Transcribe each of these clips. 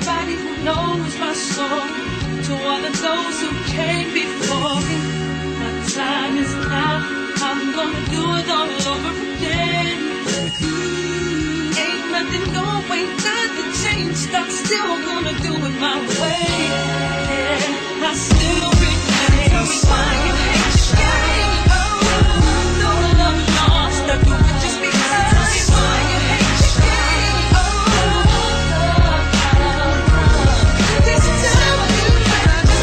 everybody who knows my soul, to all of those who came before me. My time is now, I'm gonna do it all over again. Ain't nothing going, nothing changed, I'm still gonna do it my way. Yeah, I still remain flying high. Oh, no love lost, I do it just because I'm flying high. This time I do it just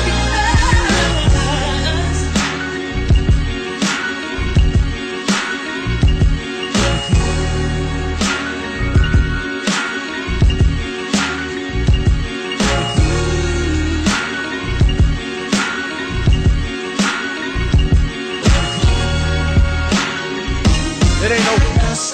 It ain't over.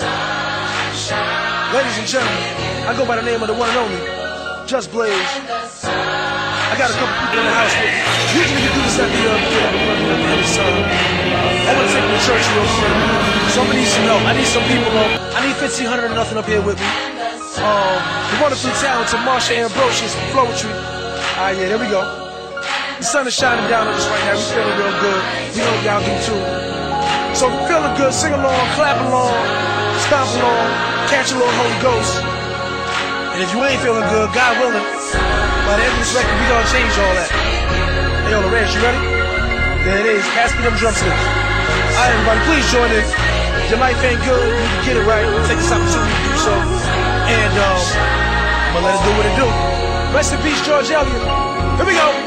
Ladies and gentlemen, I go by the name of the one and only Just Blaze. I got a couple people in the house with me. Usually we do this at the end of the sun. I want to take me to church real quick. Somebody needs to know. I need some people up. I need 1,500 and nothing up here with me. The wonderfully talented Marsha Ambrosius from Flowetry. Alright, yeah, there we go. The sun is shining down on us right now. We feeling real good. We hope y'all do too. So if you're feeling good, sing along, clap along, stomp along, catch a little Holy Ghost. And if you ain't feeling good, God willing, by the end of this record, we gonna change all that. Hey, yo, Lorenz, you ready? There it is. Pass me them drumsticks. All right, everybody, please join in. If your life ain't good, you can get it right. Take this opportunity to do so. And I'm gonna let it do what it do. Rest in peace, George Elliott. Here we go.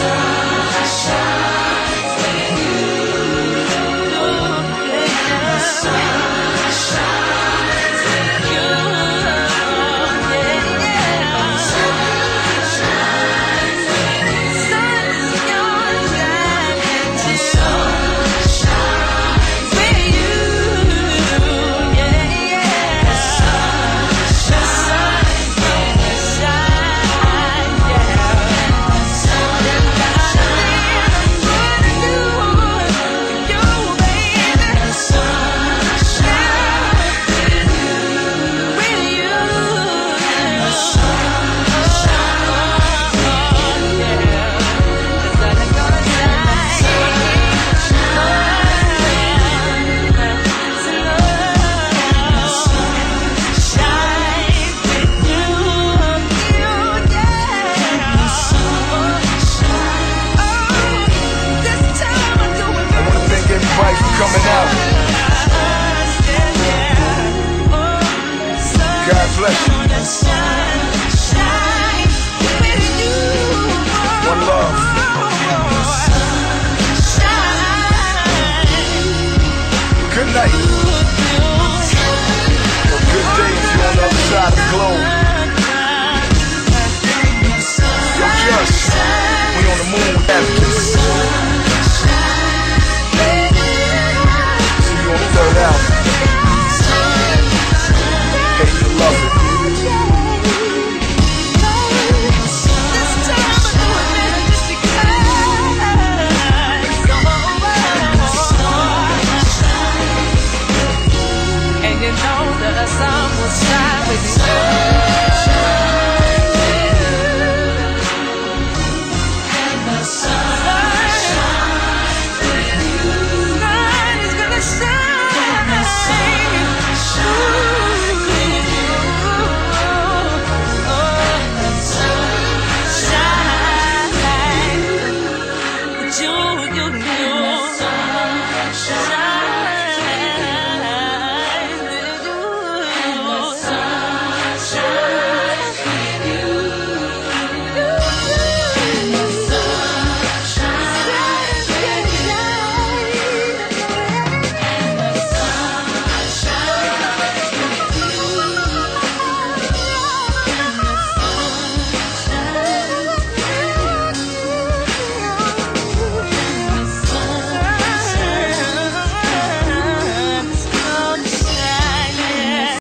Coming out. God bless you.